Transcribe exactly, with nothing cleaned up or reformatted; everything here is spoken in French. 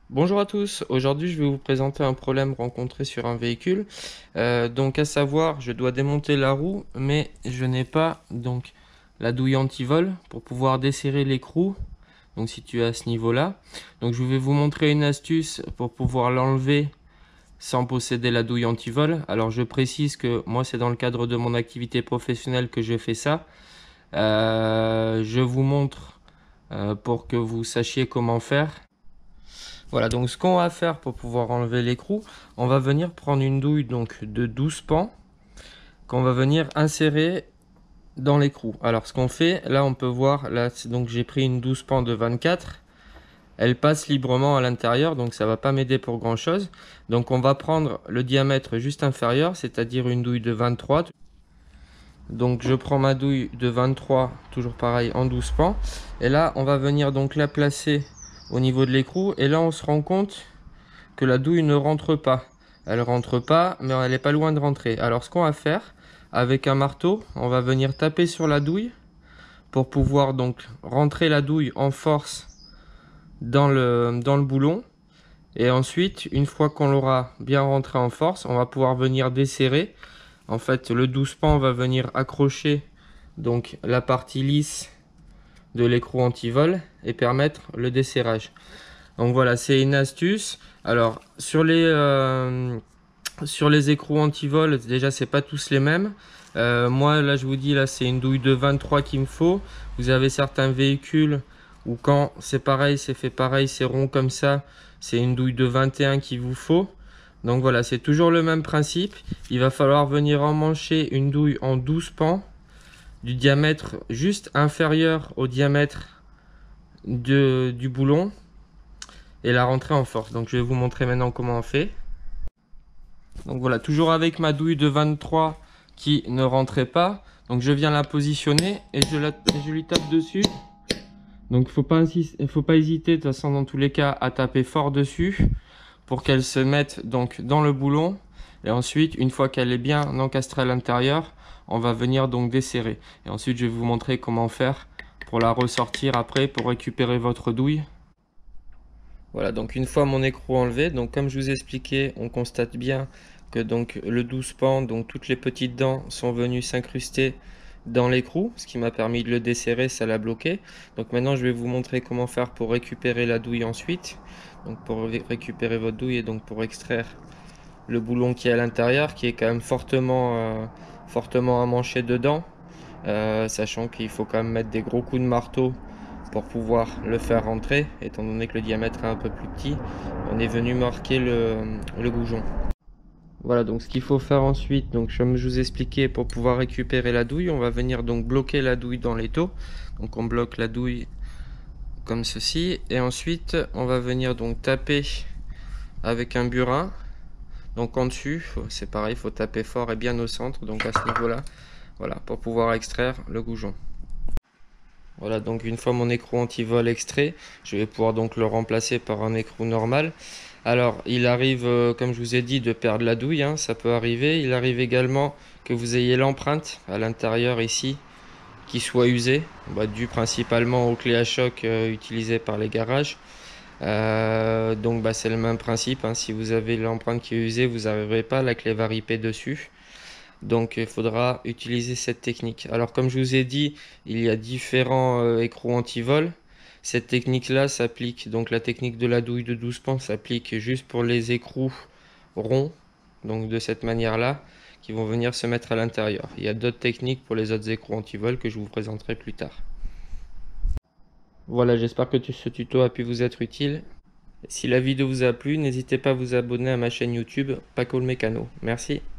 Bonjour à tous, aujourd'hui je vais vous présenter un problème rencontré sur un véhicule. Euh, donc à savoir, je dois démonter la roue, mais je n'ai pas donc la douille anti-vol pour pouvoir desserrer l'écrou, donc situé à ce niveau-là. Donc je vais vous montrer une astuce pour pouvoir l'enlever sans posséder la douille anti-vol. Alors je précise que moi c'est dans le cadre de mon activité professionnelle que je fais ça. Euh, je vous montre euh, pour que vous sachiez comment faire. Voilà, donc ce qu'on va faire pour pouvoir enlever l'écrou, on va venir prendre une douille donc de douze pans qu'on va venir insérer dans l'écrou. Alors ce qu'on fait, là on peut voir, là donc j'ai pris une douze pans de vingt-quatre, elle passe librement à l'intérieur, donc ça va pas m'aider pour grand chose. Donc on va prendre le diamètre juste inférieur, c'est-à-dire une douille de vingt-trois. Donc je prends ma douille de vingt-trois, toujours pareil en douze pans, et là on va venir donc la placer au niveau de l'écrou, et là on se rend compte que la douille ne rentre pas. Elle rentre pas, mais elle est pas loin de rentrer. Alors ce qu'on va faire, avec un marteau, on va venir taper sur la douille pour pouvoir donc rentrer la douille en force dans le, dans le boulon. Et ensuite, une fois qu'on l'aura bien rentré en force, on va pouvoir venir desserrer. En fait, le douze pans va venir accrocher donc la partie lisse de l'écrou anti-vol et permettre le desserrage. Donc voilà, c'est une astuce. Alors sur les euh, sur les écrous anti-vol, déjà c'est pas tous les mêmes. Euh, moi là je vous dis, là c'est une douille de vingt-trois qu'il me faut. Vous avez certains véhicules où quand c'est pareil, c'est fait pareil, c'est rond comme ça, c'est une douille de vingt et un qu'il vous faut. Donc voilà, c'est toujours le même principe. Il va falloir venir emmancher une douille en douze pans du diamètre juste inférieur au diamètre de, du boulon et la rentrer en force. Donc je vais vous montrer maintenant comment on fait. Donc voilà, toujours avec ma douille de vingt-trois qui ne rentrait pas. Donc je viens la positionner et je, la, je lui tape dessus. Donc il ne faut pas hésiter de toute façon dans tous les cas à taper fort dessus pour qu'elle se mette donc dans le boulon. Et ensuite, une fois qu'elle est bien encastrée à l'intérieur, on va venir donc desserrer. Et ensuite je vais vous montrer comment faire pour la ressortir après pour récupérer votre douille. Voilà, donc une fois mon écrou enlevé, donc comme je vous ai expliqué, on constate bien que donc le douze pans, donc toutes les petites dents sont venues s'incruster dans l'écrou, ce qui m'a permis de le desserrer, ça l'a bloqué. Donc maintenant je vais vous montrer comment faire pour récupérer la douille ensuite. Donc pour récupérer votre douille et donc pour extraire le boulon qui est à l'intérieur, qui est quand même fortement, euh, fortement emmanché dedans, euh, sachant qu'il faut quand même mettre des gros coups de marteau pour pouvoir le faire rentrer, étant donné que le diamètre est un peu plus petit. On est venu marquer le, le goujon. Voilà, donc ce qu'il faut faire ensuite, donc comme je vous expliquais, pour pouvoir récupérer la douille, on va venir donc bloquer la douille dans l'étau. Donc on bloque la douille comme ceci, et ensuite on va venir donc taper avec un burin. Donc en dessus, c'est pareil, il faut taper fort et bien au centre, donc à ce niveau-là, voilà, pour pouvoir extraire le goujon. Voilà, donc une fois mon écrou anti-vol extrait, je vais pouvoir donc le remplacer par un écrou normal. Alors, il arrive, euh, comme je vous ai dit, de perdre la douille, hein, ça peut arriver. Il arrive également que vous ayez l'empreinte à l'intérieur ici qui soit usée, bah, due principalement aux clés à choc euh, utilisées par les garages. Euh, donc bah, c'est le même principe, hein. Si vous avez l'empreinte qui est usée, vous n'arriverez pas, la clé va riper dessus. Donc il faudra utiliser cette technique. Alors comme je vous ai dit, il y a différents euh, écrous anti-vol. Cette technique là s'applique, donc la technique de la douille de douze pans s'applique juste pour les écrous ronds, donc de cette manière là, qui vont venir se mettre à l'intérieur. Il y a d'autres techniques pour les autres écrous anti-vol que je vous présenterai plus tard. Voilà, j'espère que ce tuto a pu vous être utile. Si la vidéo vous a plu, n'hésitez pas à vous abonner à ma chaîne YouTube Paco le Mécano. Merci.